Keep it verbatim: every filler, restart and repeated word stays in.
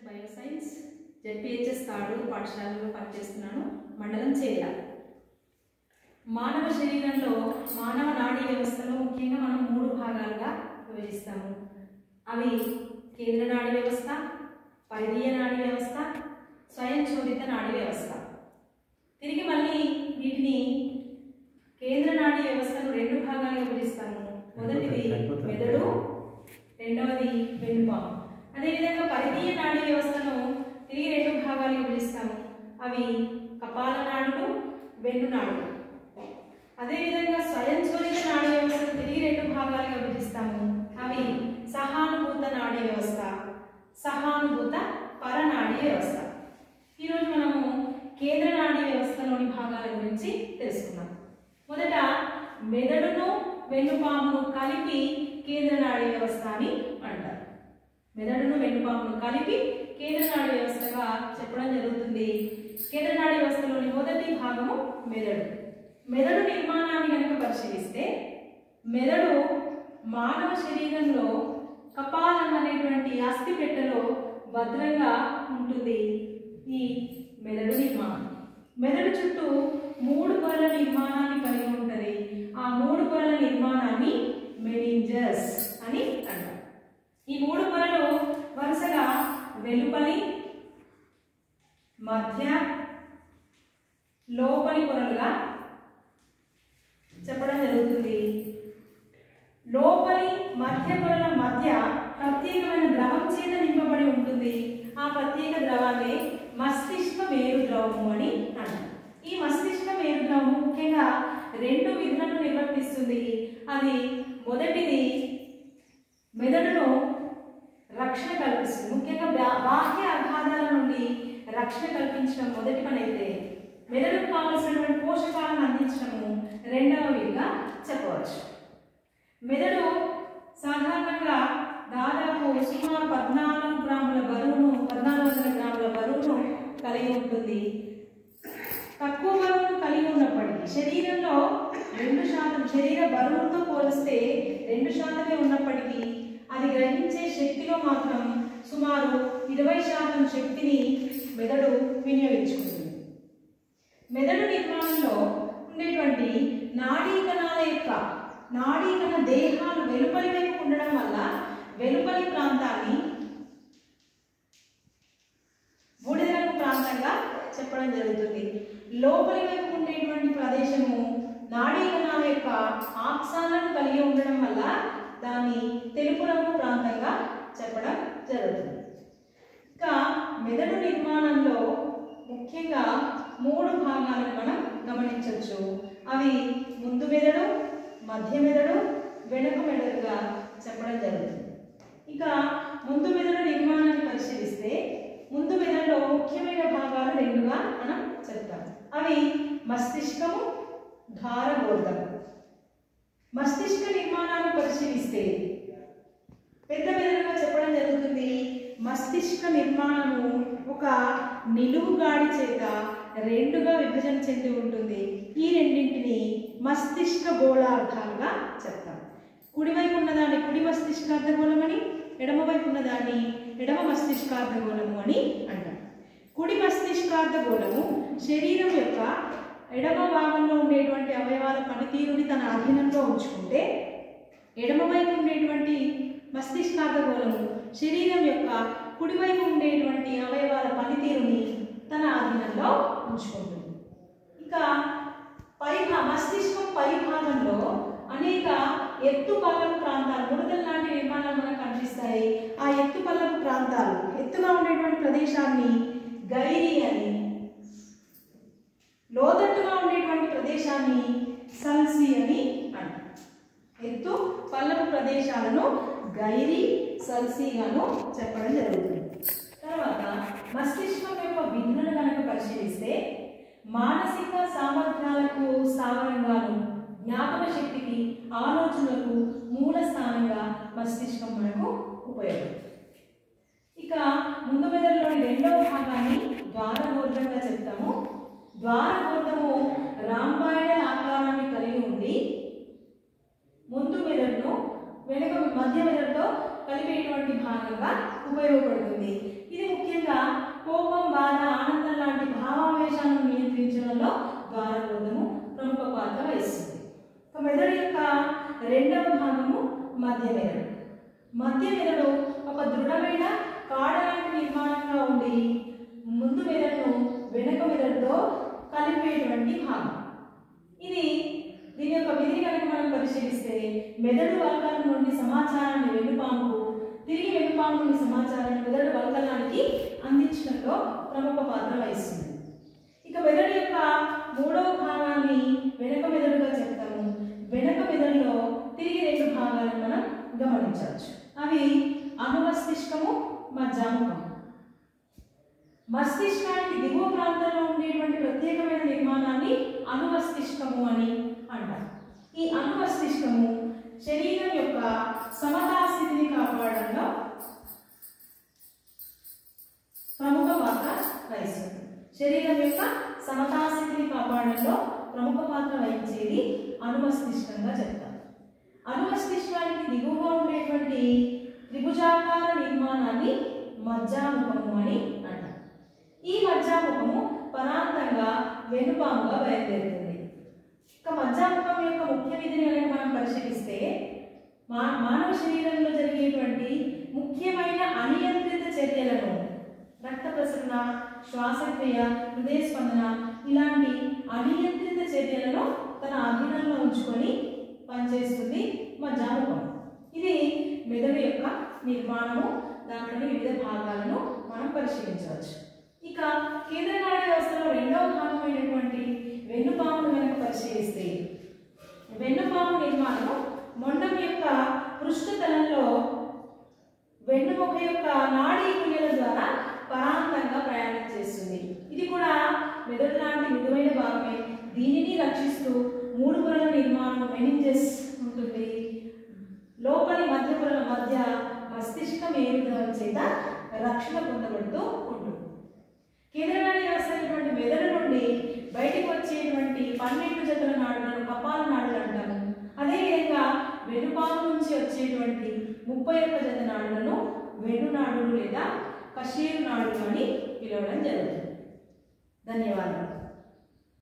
Bioscience ZPHS తాడు పాఠశాలలో పనిచేస్తున్నాను. మండలం చేయ. మానవ శరీరంలో మానవ నాడీ వ్యవస్థలో ముఖ్యంగా మనం మూడు భాగాలుగా విభజిస్తాము. అవి కేంద్ర నాడీ వ్యవస్థ, పరిధీయ నాడీ వ్యవస్థ, స్వయంచోదిత నాడీ వ్యవస్థ. తిరిగి మళ్ళీ వీటిని కేంద్ర నాడీ వ్యవస్థను రెండు భాగాలుగా విభజిస్తాము. మొదటిది మెదడు, రెండవది వెన్నుపాము. అదేవిధంగా పరిధీయ నాడీ వ్యవస్థను తిరిగి రెండు భాగాలుగా విభజిస్తాము. అవి కపాల నాడులు, వెన్ను నాడులు. అదేవిధంగా స్వయంచోదిత నాడీ వ్యవస్థను తిరిగి రెండు భాగాలుగా విభజిస్తాము. అవి సహానుభూత నాడీ వ్యవస్థ, సహానుభూత పరనాడీ వ్యవస్థ. ఈరోజు మనము కేంద్ర నాడీ వ్యవస్థలోని భాగాల గురించి తెలుసుకున్నాం. మొదట మెదడును వెన్నుపామును కలిపి కేంద్ర నాడీ వ్యవస్థ అని అంటారు. మెదడును వెన్నుపామును కలిపి కేంద్ర నాడీ వ్యవస్థగా చెప్పడం జరుగుతుంది. కేంద్ర నాడీ వ్యవస్థలోని మొదటి భాగము మెదడు. మెదడు నిర్మాణాన్ని కనుక పరిశీలిస్తే మెదడు మానవ శరీరంలో కపాలం అనేటువంటి అస్థి పెట్టెలో భద్రంగా ఉంటుంది. ఈ మెదడు నిర్మాణం మెదడు చుట్టూ మూడు పొరల నిర్మాణాన్ని కలిగి ఉంటుంది. ఆ మూడు పొరల నిర్మాణాన్ని మెనింజస్ అని అంటారు. ఈ మూడు పొరలు వరుసగా వెలుపలి, మధ్య, లోపలి పొరలుగా చెప్పడం జరుగుతుంది. లోపలి మధ్య పొరల మధ్య ప్రత్యేకమైన ద్రవం చేత నింపబడి ఉంటుంది. ఆ ప్రత్యేక ద్రవాన్ని మస్తిష్క మేరు ద్రవము అని అంటారు. ఈ మస్తిష్క మేరు ద్రవము ముఖ్యంగా రెండు విధులను నిర్వర్తిస్తుంది. అది మొదటిది మెదడును రక్షణ కల్పిస్తుంది. ముఖ్యంగా బాహ్య ఆఘాతాల నుండి రక్షణ కల్పించడం మొదటి పని అయితే, మెదడుకు కావలసినటువంటి పోషకాలను అందించడము రెండవ విధిగా చెప్పవచ్చు. మెదడు సాధారణంగా దాదాపు సుమారు పద్నాలుగు గ్రాముల బరువును పద్నాలుగు వందల గ్రాముల బరువును కలిగి ఉంటుంది. తక్కువ బరువును కలిగి ఉన్నప్పటికీ శరీరంలో రెండు శాతం శరీర బరువుతో పోలిస్తే రెండు శాతమే ఉన్నప్పటికీ అది గ్రహించే శక్తిలో మాత్రం సుమారు ఇరవై శాతం శక్తిని మెదడు వినియోగించుకుంటుంది. మెదడు నిర్మాణంలో ఉండేటువంటి నాడీ కణాల యొక్క నాడీ కణ దేహాలు వెలుపలి వైపు ఉండడం వల్ల వెలుపలి ప్రాంతాన్ని బూడిద రంగు ప్రాంతంగా చెప్పడం జరుగుతుంది. లోపలి వైపు ఉండేటువంటి ప్రదేశము నాడీ కణాల యొక్క ఆక్సాలను కలిగి ఉండడం వల్ల దాన్ని తెలుపు రంగు ప్రాంతంగా చెప్పడం జరుగుతుంది. ఇంకా మెదడు నిర్మాణంలో ముఖ్యంగా మూడు భాగాలను మనం గమనించవచ్చు. అవి ముందు మెదడు, మధ్య మెదడు, వెనుక మెదడుగా చెప్పడం జరుగుతుంది. ఇక ముందు మెదడు నిర్మాణాన్ని పరిశీలిస్తే ముందు మెదడులో ముఖ్యమైన భాగాలు రెండుగా మనం చెప్తాం. అవి మస్తిష్కము, ధారగోర్ధము. మస్తిష్క నిర్మాణాన్ని పరిశీలిస్తే పెద్ద మెదడుగా చెప్పడం జరుగుతుంది. మస్తిష్క నిర్మాణము ఒక నిలువు గాడి చేత రెండుగా విభజన చెంది ఉంటుంది. ఈ రెండింటిని మస్తిష్క గోళార్ధాలుగా చెప్తాం. కుడివైపు ఉన్నదాన్ని కుడి మస్తిష్కార్ధగోళం అని, ఎడమవైపు ఉన్నదాన్ని ఎడమ మస్తిష్కార్ధగోళము అని అంటాం. కుడి మస్తిష్కార్ధగోళము శరీరం యొక్క ఎడమ భాగంలో ఉండేటువంటి అవయవాల పనితీరుని తన అధీనంలో ఉంచుకుంటే, ఎడమవైపు ఉండేటువంటి మస్తిష్కార్ధగోళము శరీరం యొక్క కుడివైపు ఉండేటువంటి అవయవాల పనితీరుని తన అధీనంలో ఉంచుకుంటుంది. ఇంకా పైభా మస్తిష్కం పైభాగంలో అనేక ఎత్తు పల్లపు ప్రాంతాలు, ముడతల లాంటి నిర్మాణాలు మనకు కనిపిస్తాయి. ఆ ఎత్తు పల్లపు ప్రాంతాలు, ఎత్తుగా ఉండేటువంటి ప్రదేశాన్ని గైరీ అని, లోతట్టుగా ఉండేటువంటి ప్రదేశాన్ని సల్సి అని అంటారు. ఎత్తు పల్లపు ప్రదేశాలను గైరీ, సల్సీగాను చెప్పడం జరుగుతుంది. తర్వాత మస్తిష్కం యొక్క విధులను కనుక పరిశీలిస్తే మానసిక సామర్థ్యాలకు స్థావరంగాను, జ్ఞాపక శక్తికి, ఆలోచనలకు మూల స్థానంగా మస్తిష్కం మనకు ఉపయోగపడుతుంది. ఇక ముందు మెదడులోని రెండవ భాగాన్ని ద్వారగోర్ధంగా చెప్తాము. ద్వారగోర్ధము రాంబాయిడల్ ఆకారాన్ని కలిగి ఉండి ముందు మెదడును వెనుక మధ్య మెదడుతో కలిపేటువంటి భాగంగా ఉపయోగపడుతుంది. ఇది ముఖ్యంగా విషయంలో ద్వారబంధము ప్రముఖ పాత్ర వహిస్తుంది. మెదడు యొక్క రెండవ భాగము మధ్య మెదడు. మధ్య మెదడు ఒక దృఢమైన కాడ లాంటి నిర్మాణంగా ఉండి ముందు మెదడును వెనుక మెదడుతో కలిపేటువంటి భాగం ఇది. దీని యొక్క విధిని కనుక మనం పరిశీలిస్తే మెదడు వర్గాల నుండి సమాచారాన్ని వెన్నుపాముకు, తిరిగి వెన్నుపాము నుండి సమాచారాన్ని మెదడు వర్గానికి అందించడంలో ప్రముఖ పాత్ర వహిస్తుంది. ఇక మెదడు యొక్క మూడవ భాగాన్ని వెనుక మెదడుగా చెప్తాము. వెనుక మెదడులో తిరిగి రెండు భాగాలను మనం గమనించవచ్చు. అవి అనుమస్తిష్కము, మజ్జాముఖము. మస్తిష్కానికి దిగువ ప్రాంతంలో ఉండేటువంటి ప్రత్యేకమైన నిర్మాణాన్ని అనుమస్తిష్కము అని అంటారు. ఈ అనుమస్తిష్కము శరీరం యొక్క సమతా స్థితిని కాపాడడంలో ప్రముఖ పాత్ర వహిస్తుంది. శరీరం యొక్క సమతా స్థితిని కాపాడడంలో ప్రముఖ పాత్ర వహించేది అనుమస్తిష్కంగా చెప్తారు. అనుమస్తిష్కానికి దిగువగా ఉండేటువంటి త్రిభుజాకార నిర్మాణాన్ని మజ్జాముఖము అని అంటారు. ఈ మజ్జాముఖము పరాంతంగా వెనుపాముగా బయలుదేరుతుంది. ఇక మజ్జాముఖం యొక్క ముఖ్య విధిని కనుక మనం పరిశీలిస్తే మా మానవ శరీరంలో జరిగేటువంటి ముఖ్యమైన అనియంత్రిత చర్యలను, రక్త ప్రసరణ, శ్వాసక్రియ, హృదయ స్పందన ఇలాంటి అనియంత్రిత చర్యలను తన అధీనంలో ఉంచుకొని పనిచేస్తుంది మజ్జాముఖం. ఇది మెదడు యొక్క నిర్మాణము, దాంట్లోని వివిధ భాగాలను మనం పరిశీలించవచ్చు. ఇక కేంద్ర నాడీ వ్యవస్థలో రెండవ భాగమైనటువంటి వెన్నుపామును కనుక పరిశీలిస్తే వెన్నుపాము నిర్మాణము మొండం యొక్క పృష్ఠతలంలో వెన్నుముక యొక్క నాడీ కుల్యల ద్వారా పరాంతంగా ప్రయాణం చేస్తుంది. ఇది కూడా మెదడు లాంటి మృదువైన భాగమే. దీనిని రక్షిస్తూ మూడు పొరల నిర్మాణం మెనింజెస్ ఉంటుంది. లోపలి మధ్య పొరల మధ్య మస్తిష్క మేరుద్రవం చేత రక్షణ పొందబడుతూ ఉంటుంది. కేంద్ర నాడీ వ్యవస్థ అయినటువంటి మెదడు నుండి బయటకు వచ్చేటువంటి పన్నెండు జతల నాడులను కపాల నాడులు అంటాము. అదేవిధంగా వెన్నుపాము నుంచి వచ్చేటువంటి ముప్పై ఒక్క జత నాడులను వెన్ను నాడులు లేదా కషేరు నాడులు అని పిలవడం జరుగుతుంది. ధన్యవాదాలు.